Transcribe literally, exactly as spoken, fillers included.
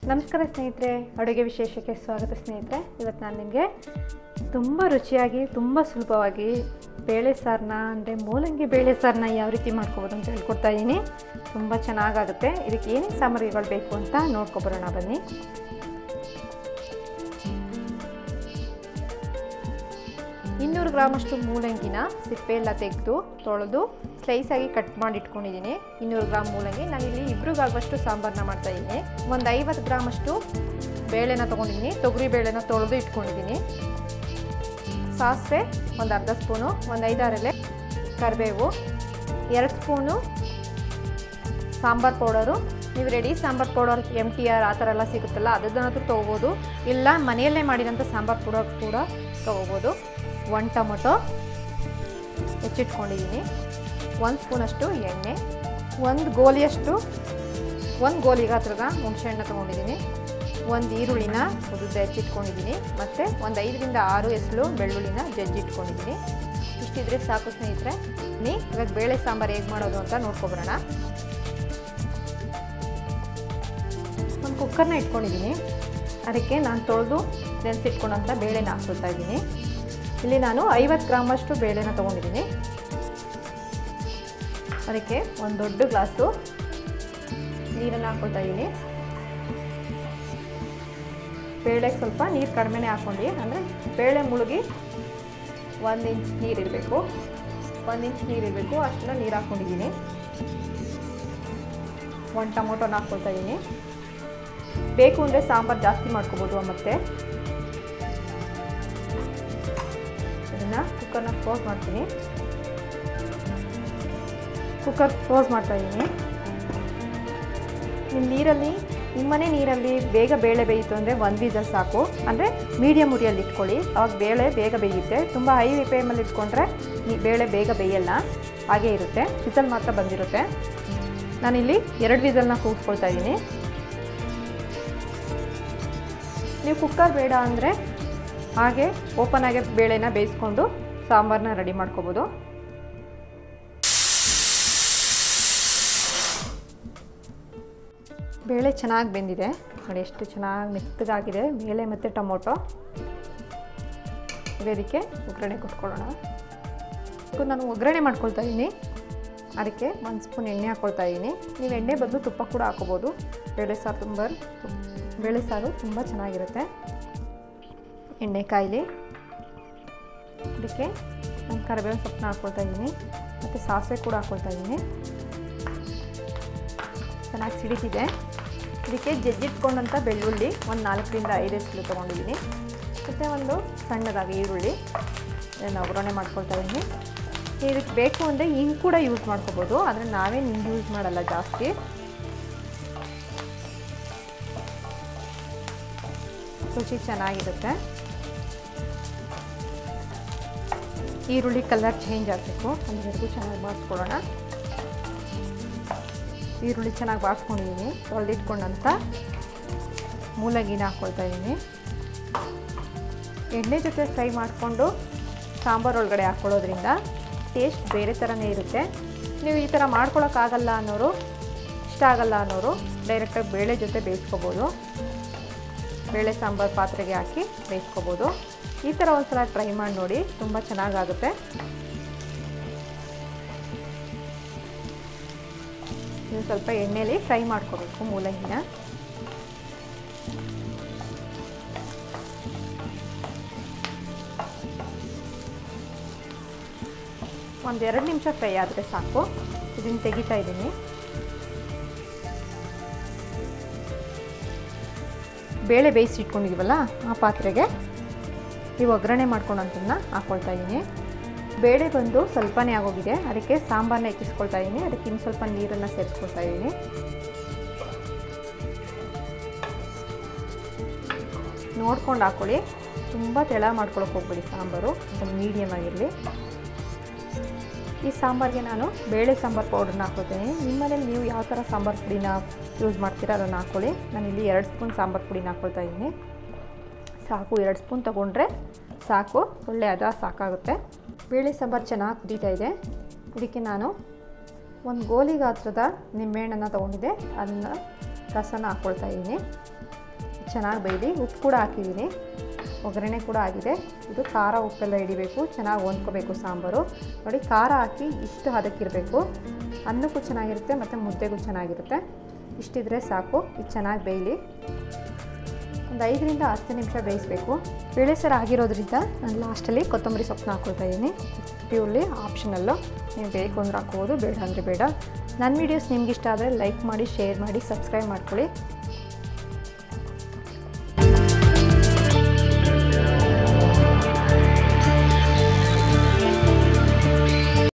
ನಮಸ್ಕಾರ ಸ್ನೇಹಿತರೆ, ಅಡುಗೆ ವಿಶೇಷಕ್ಕೆ ಸ್ವಾಗತ ಸ್ನೇಹಿತರೆ. ಇವತ್ತು ನಾನು ನಿಮಗೆ ತುಂಬ ರುಚಿಯಾಗಿ ತುಂಬ ಸುಲಭವಾಗಿ ಬೇಳೆ ಸಾರನ್ನ ಅಂದರೆ ಮೂಲಂಗಿ ಬೇಳೆ ಸಾರನ್ನ ಯಾವ ರೀತಿ ಮಾಡ್ಕೋಬೋದು ಅಂತ ಹೇಳ್ಕೊಡ್ತಾ ಇದ್ದೀನಿ. ತುಂಬ ಚೆನ್ನಾಗಾಗುತ್ತೆ. ಇದಕ್ಕೆ ಏನೇನು ಸಾಮಗ್ರಿಗಳು ಬೇಕು ಅಂತ ನೋಡ್ಕೊಬರೋಣ ಬನ್ನಿ. ಇನ್ನೂರು ಗ್ರಾಮಷ್ಟು ಮೂಲಂಗಿನ ಸಿಪ್ಪೆ ಎಲ್ಲ ತೆಗೆದು ತೊಳೆದು ಸ್ಲೈಸಾಗಿ ಕಟ್ ಮಾಡಿ ಇಟ್ಕೊಂಡಿದ್ದೀನಿ. ಇನ್ನೂರು ಗ್ರಾಮ್ ಮೂಲಂಗಿ ನಾನಿಲ್ಲಿ ಇಬ್ರಿಗಾಗುವಷ್ಟು ಸಾಂಬಾರನ್ನ ಮಾಡ್ತಾಯಿದ್ದೀನಿ. ಒಂದು ಐವತ್ತು ಗ್ರಾಮಷ್ಟು ಬೇಳೆನ ತೊಗೊಂಡಿದ್ದೀನಿ. ತೊಗರಿ ಬೇಳೆನ ತೊಳೆದು ಇಟ್ಕೊಂಡಿದ್ದೀನಿ. ಸಾಸಿವೆ ಒಂದು ಅರ್ಧ ಸ್ಪೂನು, ಒಂದು ಐದಾರು ಎಲೆ ಕರಿಬೇವು, ಎರಡು ಸ್ಪೂನು ಸಾಂಬಾರು ಪೌಡರು. ನೀವು ready sambar powder M T R ಆ ಥರ ಎಲ್ಲ ಸಿಗುತ್ತಲ್ಲ, ಅದನ್ನಾದ್ರೂ ತೊಗೋಬೋದು. ಇಲ್ಲ ಮನೆಯಲ್ಲೇ ಮಾಡಿರೋಂಥ ಸಾಂಬಾರು ಪೌಡರ್ ಕೂಡ ತೊಗೋಬೋದು. ಒಂದು ಟೊಮೊಟೊ ಹೆಚ್ಚಿಟ್ಕೊಂಡಿದ್ದೀನಿ. ಒಂದು ಸ್ಪೂನಷ್ಟು ಎಣ್ಣೆ, ಒಂದು ಗೋಲಿಯಷ್ಟು ಒಂದು ಗೋಲಿ ಗಾತ್ರದ ಹುಣಸೆಹಣ್ಣು ತೊಗೊಂಡಿದ್ದೀನಿ. ಒಂದು ಈರುಳ್ಳಿನ ಉದ್ದ ಹೆಚ್ಚಿಟ್ಕೊಂಡಿದ್ದೀನಿ. ಮತ್ತು ಒಂದು ಐದರಿಂದ ಆರು ಎಸಳು ಬೆಳ್ಳುಳ್ಳಿನ ಜಜ್ಜಿಟ್ಕೊಂಡಿದ್ದೀನಿ. ಇಷ್ಟಿದ್ರೆ ಸಾಕು ಸ್ನೇಹಿತರೆ. ನೀ ಇವಾಗ ಬೇಳೆ ಸಾಂಬಾರು ಹೇಗೆ ಮಾಡೋದು ಅಂತ ನೋಡ್ಕೊಬರೋಣ. ಒಂದು ಕುಕ್ಕರ್ನ ಇಟ್ಕೊಂಡಿದ್ದೀನಿ. ಅದಕ್ಕೆ ನಾನು ತೊಳೆದು ನೆನೆಸಿಟ್ಕೊಂಡಂಥ ಬೇಳೆನ ಹಾಕ್ಕೊಳ್ತಾ ಇದ್ದೀನಿ. ಇಲ್ಲಿ ನಾನು ಐವತ್ತು ಗ್ರಾಮಷ್ಟು ಬೇಳೆನ ತೊಗೊಂಡಿದ್ದೀನಿ. ಅದಕ್ಕೆ ಒಂದು ದೊಡ್ಡ ಗ್ಲಾಸು ನೀರನ್ನು ಹಾಕ್ಕೊಳ್ತಾ ಇದ್ದೀನಿ. ಬೇಳೆಗೆ ಸ್ವಲ್ಪ ನೀರು ಕಡಿಮೆನೇ ಹಾಕ್ಕೊಂಡು, ಅಂದರೆ ಬೇಳೆ ಮುಳುಗಿ ಒಂದು ಇಂಚ್ ನೀರಿರಬೇಕು ಒಂದು ಇಂಚ್ ನೀರಿರಬೇಕು ಅಷ್ಟೆಲ್ಲ ನೀರು ಹಾಕ್ಕೊಂಡಿದ್ದೀನಿ. ಒಂದು ಟೊಮೊಟೊನ ಹಾಕ್ಕೊಳ್ತಾ ಇದ್ದೀನಿ. ಬೇಕು ಅಂದರೆ ಸಾಂಬಾರು ಜಾಸ್ತಿ ಮಾಡ್ಕೋಬೋದು. ಮತ್ತು ಇದನ್ನು ಕುಕ್ಕರ್ನ ಕ್ಲೋಸ್ ಮಾಡ್ತೀನಿ. ಕುಕ್ಕರ್ ಕ್ಲೋಸ್ ಮಾಡ್ತಾ ಇದ್ದೀನಿ. ನಿಮ್ಮ ನೀರಲ್ಲಿ ನಿಮ್ಮನೆ ನೀರಲ್ಲಿ ಬೇಗ ಬೇಳೆ ಬೇಯಿತು ಅಂದರೆ ಒಂದು ವೀಸಲ್ ಸಾಕು. ಅಂದರೆ ಮೀಡಿಯಮ್ ಉರಿಯಲ್ಲಿ ಇಟ್ಕೊಳ್ಳಿ, ಅವಾಗ ಬೇಳೆ ಬೇಗ ಬೇಯುತ್ತೆ. ತುಂಬ ಹೈ ಫ್ಲೇಮಲ್ಲಿ ಇಟ್ಕೊಂಡ್ರೆ ಬೇಳೆ ಬೇಗ ಬೇಯಲ್ಲ, ಹಾಗೇ ಇರುತ್ತೆ. ವಿಸಲ್ ಮಾತ್ರ ಬಂದಿರುತ್ತೆ. ನಾನಿಲ್ಲಿ ಎರಡು ವಿಸಲ್ನ ಕೂಗಿಸ್ಕೊಳ್ತಾ ಇದ್ದೀನಿ. ನೀವು ಕುಕ್ಕರ್ ಬೇಡ ಅಂದರೆ ಹಾಗೆ ಓಪನ್ ಆಗಿ ಬೇಳೆನ ಬೇಯಿಸ್ಕೊಂಡು ಸಾಂಬಾರನ್ನ ರೆಡಿ ಮಾಡ್ಕೋಬೋದು. ಬೇಳೆ ಚೆನ್ನಾಗಿ ಬೆಂದಿದೆ ನೋಡಿ, ಎಷ್ಟು ಚೆನ್ನಾಗಿ ಮೆತ್ತಗಾಗಿದೆ ಬೇಳೆ ಮತ್ತು ಟೊಮೊಟೊ. ಇದಕ್ಕೆ ಒಗ್ಗರಣೆ ಕೊಟ್ಕೊಳ್ಳೋಣ. ನಾನು ಒಗ್ಗರಣೆ ಮಾಡ್ಕೊಳ್ತಾ ಇದ್ದೀನಿ. ಅದಕ್ಕೆ ಒಂದು ಸ್ಪೂನ್ ಎಣ್ಣೆ ಹಾಕ್ಕೊಳ್ತಾ ಇದ್ದೀನಿ. ನೀವು ಎಣ್ಣೆ ಬದಲು ತುಪ್ಪ ಕೂಡ ಹಾಕೋಬೋದು. ಬೇಳೆ ಸಾರು ತುಂಬ ಬೇಳೆ ಸಾರು ತುಂಬ ಚೆನ್ನಾಗಿರುತ್ತೆ. ಎಣ್ಣೆ ಕಾಯಿಲಿ. ಅದಕ್ಕೆ ನಾನು ಕರಿಬೇವಿನ ಸೊಪ್ಪನ್ನ ಹಾಕ್ಕೊಳ್ತಾ ಇದ್ದೀನಿ. ಮತ್ತು ಸಾಸಿವೆ ಕೂಡ ಹಾಕ್ಕೊಳ್ತಾ ಇದ್ದೀನಿ. ಚೆನ್ನಾಗಿ ಸಿಡಿತಿದೆ. ಇದಕ್ಕೆ ಜಜ್ಜಿಟ್ಕೊಂಡಂಥ ಬೆಳ್ಳುಳ್ಳಿ ಒಂದು ನಾಲ್ಕರಿಂದ ಐದು ಎಸಳು ತೊಗೊಂಡಿದ್ದೀನಿ. ಮತ್ತು ಒಂದು ಸಣ್ಣದಾಗಿ ಈರುಳ್ಳಿ ಇದನ್ನು ಒಗ್ಗರಣೆ ಮಾಡ್ಕೊಳ್ತಾ ಇದ್ದೀನಿ. ಇದಕ್ಕೆ ಬೇಕು ಅಂದರೆ ಹಿಂಗೆ ಕೂಡ ಯೂಸ್ ಮಾಡ್ಕೋಬೋದು, ಆದರೆ ನಾವೇನು ಹಿಂಗೆ ಯೂಸ್ ಮಾಡಲ್ಲ ಜಾಸ್ತಿ. ರುಚಿ ಚೆನ್ನಾಗಿರುತ್ತೆ. ಈರುಳ್ಳಿ ಕಲರ್ ಚೇಂಜ್ ಆಗಬೇಕು, ಅಲ್ಲಿವರೆಗೂ ಚೆನ್ನಾಗಿ ಬಾಡಿಸ್ಕೊಳ್ಳೋಣ. ಈರುಳ್ಳಿ ಚೆನ್ನಾಗಿ ಬಾಡಿಸ್ಕೊಂಡಿದ್ದೀನಿ. ತೊಳೆದಿಟ್ಕೊಂಡಂಥ ಮೂಲಂಗಿನ ಹಾಕ್ಕೊಳ್ತಾ ಇದ್ದೀನಿ. ಎಣ್ಣೆ ಜೊತೆ ಫ್ರೈ ಮಾಡಿಕೊಂಡು ಸಾಂಬಾರು ಒಳಗಡೆ ಹಾಕ್ಕೊಳ್ಳೋದ್ರಿಂದ ಟೇಸ್ಟ್ ಬೇರೆ ಥರನೇ ಇರುತ್ತೆ. ನೀವು ಈ ಥರ ಮಾಡ್ಕೊಳಕ್ಕಾಗಲ್ಲ ಅನ್ನೋರು, ಇಷ್ಟ ಆಗಲ್ಲ ಅನ್ನೋರು ಡೈರೆಕ್ಟಾಗಿ ಬೇಳೆ ಜೊತೆ ಬೇಯಿಸ್ಕೋಬೋದು. ಬೇಳೆ ಸಾಂಬಾರು ಪಾತ್ರೆಗೆ ಹಾಕಿ ಬೇಯಿಸ್ಕೋಬೋದು. ಈ ಥರ ಒಂದು ಸಲ ಟ್ರೈ ಮಾಡಿ ನೋಡಿ, ತುಂಬ ಚೆನ್ನಾಗಾಗುತ್ತೆ. ನೀವು ಸ್ವಲ್ಪ ಎಣ್ಣೆಯಲ್ಲಿ ಫ್ರೈ ಮಾಡ್ಕೋಬೇಕು ಮೂಲಂಗಿನ. ಒಂದೆರಡು ನಿಮಿಷ ಫ್ರೈ ಆದರೆ ಸಾಕು. ಇದನ್ನು ತೆಗಿತಾ ಇದ್ದೀನಿ. ಬೇಳೆ ಬೇಯಿಸಿ ಇಟ್ಕೊಂಡಿದ್ದೀವಲ್ಲ ಆ ಪಾತ್ರೆಗೆ ಈ ಒಗ್ಗರಣೆ ಮಾಡ್ಕೊಂಡಂತನ್ನ ಹಾಕ್ಕೊಳ್ತಾ ಇದ್ದೀನಿ. ಬೇಳೆ ಬಂದು ಸ್ವಲ್ಪನೇ ಆಗೋಗಿದೆ. ಅದಕ್ಕೆ ಸಾಂಬಾರನ್ನ ಎಕ್ಕಿಸ್ಕೊಳ್ತಾ ಇದ್ದೀನಿ. ಅದಕ್ಕೆ ಇನ್ನು ಸ್ವಲ್ಪ ನೀರನ್ನು ಸೇರಿಸ್ಕೊಳ್ತಾ ಇದ್ದೀನಿ. ನೋಡ್ಕೊಂಡು ಹಾಕ್ಕೊಳ್ಳಿ. ತುಂಬ ತೆಳ ಮಾಡ್ಕೊಳಕ್ಕೆ ಹೋಗ್ಬೇಡಿ ಸಾಂಬಾರು, ಸ್ವಲ್ಪ ಮೀಡಿಯಮ್ ಆಗಿರಲಿ. ಈ ಸಾಂಬಾರಿಗೆ ನಾನು ಬೇಳೆ ಸಾಂಬಾರು ಪೌಡ್ರನ್ನ ಹಾಕ್ಕೊಳ್ತೀನಿ. ನಿಮ್ಮನೇಲಿ ನೀವು ಯಾವ ಥರ ಸಾಂಬಾರು ಪುಡಿನ ಯೂಸ್ ಮಾಡ್ತೀರಾ ಅದನ್ನು ಹಾಕ್ಕೊಳ್ಳಿ. ನಾನಿಲ್ಲಿ ಎರಡು ಸ್ಪೂನ್ ಸಾಂಬಾರು ಪುಡಿನ ಹಾಕ್ಕೊಳ್ತಾ ಇದ್ದೀನಿ. ಸಾಕು, ಎರಡು ಸ್ಪೂನ್ ತೊಗೊಂಡ್ರೆ ಸಾಕು, ಒಳ್ಳೆ ಅದ ಸಾಕಾಗುತ್ತೆ. ಬೇಳೆ ಸಾಂಬಾರು ಚೆನ್ನಾಗಿ ಕುದೀತಾ ಇದೆ. ಇದಕ್ಕೆ ನಾನು ಒಂದು ಗೋಲಿ ಗಾತ್ರದ ನಿಂಬೆಹಣ್ಣನ್ನು ತೊಗೊಂಡಿದ್ದೆ, ಅದನ್ನು ರಸನ ಹಾಕ್ಕೊಳ್ತಾ ಇದ್ದೀನಿ. ಚೆನ್ನಾಗಿ ಬೇಯಲಿ. ಉಪ್ಪು ಕೂಡ ಹಾಕಿದ್ದೀನಿ, ಒಗ್ಗರಣೆ ಕೂಡ ಆಗಿದೆ. ಇದು ಖಾರ ಉಪ್ಪೆಲ್ಲ ಹಿಡಿಬೇಕು, ಚೆನ್ನಾಗಿ ಹೊಂದ್ಕೋಬೇಕು ಸಾಂಬಾರು. ನೋಡಿ ಖಾರ ಹಾಕಿ ಇಷ್ಟು ಹದಕ್ಕಿರಬೇಕು. ಅನ್ನಕ್ಕೂ ಚೆನ್ನಾಗಿರುತ್ತೆ ಮತ್ತು ಮುದ್ದೆಗೂ ಚೆನ್ನಾಗಿರುತ್ತೆ. ಇಷ್ಟಿದ್ರೆ ಸಾಕು. ಇದು ಚೆನ್ನಾಗಿ ಬೇಯಲಿ. ಒಂದು ಐದರಿಂದ ಹತ್ತು ನಿಮಿಷ ಬೇಯಿಸಬೇಕು. ಬೇಳೆ ಸಾರು ಆಗಿರೋದ್ರಿಂದ ನಾನು ಲಾಸ್ಟಲ್ಲಿ ಕೊತ್ತಂಬರಿ ಸೊಪ್ಪನ್ನ ಹಾಕ್ಕೊಳ್ತಾ ಇದ್ದೀನಿ. ಪ್ಯೂರ್ಲಿ ಆಪ್ಷನಲ್ಲು, ನೀವು ಬೇಕು ಅಂದ್ರೆ ಹಾಕ್ಬೋದು, ಬೇಡ ಅಂದರೆ ಬೇಡ. ನನ್ನ ವೀಡಿಯೋಸ್ ನಿಮ್ಗೆ ಇಷ್ಟ ಆದರೆ ಲೈಕ್ ಮಾಡಿ, ಶೇರ್ ಮಾಡಿ, ಸಬ್ಸ್ಕ್ರೈಬ್ ಮಾಡ್ಕೊಳ್ಳಿ.